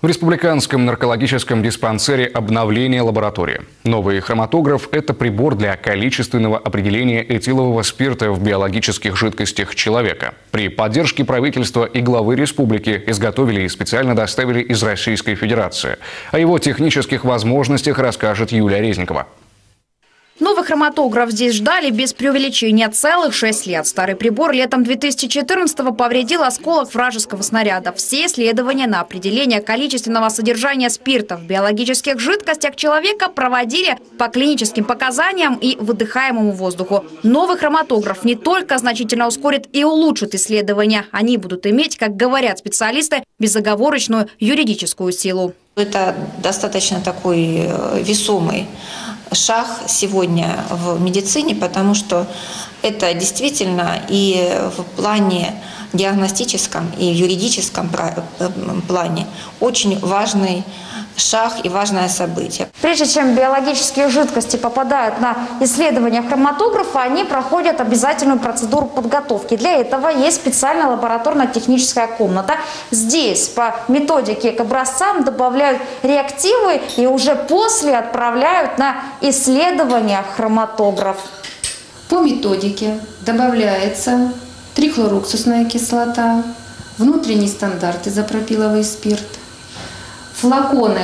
В республиканском наркологическом диспансере обновление лаборатории. Новый хроматограф – это прибор для количественного определения этилового спирта в биологических жидкостях человека. При поддержке правительства и главы республики изготовили и специально доставили из Российской Федерации. О его технических возможностях расскажет Юлия Резникова. Новый хроматограф здесь ждали без преувеличения целых 6 лет. Старый прибор летом 2014-го повредил осколок вражеского снаряда. Все исследования на определение количественного содержания спирта в биологических жидкостях человека проводили по клиническим показаниям и выдыхаемому воздуху. Новый хроматограф не только значительно ускорит и улучшит исследования. Они будут иметь, как говорят специалисты, безоговорочную юридическую силу. Это достаточно такой весомый шаг сегодня в медицине, потому что это действительно и в плане диагностическом, и в юридическом плане очень важный шаг и важное событие. Прежде чем биологические жидкости попадают на исследование хроматографа, они проходят обязательную процедуру подготовки. Для этого есть специальная лабораторно-техническая комната. Здесь по методике к образцам добавляют реактивы и уже после отправляют на исследование хроматограф. По методике добавляется трихлоруксусная кислота, внутренний стандарт изопропиловый спирт. Флаконы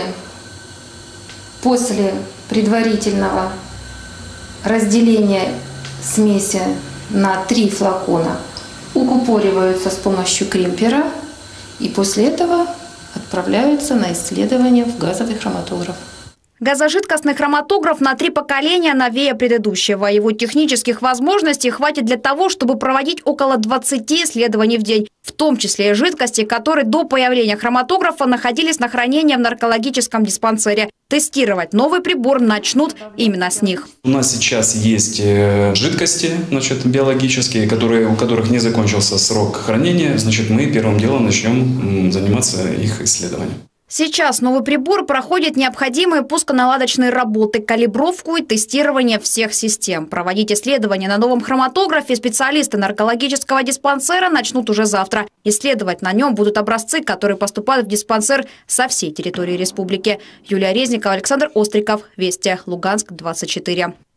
после предварительного разделения смеси на 3 флакона укупориваются с помощью кримпера и после этого отправляются на исследование в газовый хроматограф. Газожидкостный хроматограф на 3 поколения новее предыдущего. Его технических возможностей хватит для того, чтобы проводить около 20 исследований в день, в том числе и жидкости, которые до появления хроматографа находились на хранении в наркологическом диспансере. Тестировать новый прибор начнут именно с них. У нас сейчас есть жидкости, биологические, у которых не закончился срок хранения. Мы первым делом начнем заниматься их исследованием. Сейчас новый прибор проходит необходимые пусконаладочные работы, калибровку и тестирование всех систем. Проводить исследования на новом хроматографе специалисты наркологического диспансера начнут уже завтра. Исследовать на нем будут образцы, которые поступают в диспансер со всей территории республики. Юлия Резникова, Александр Остриков. Вести. Луганск, 24.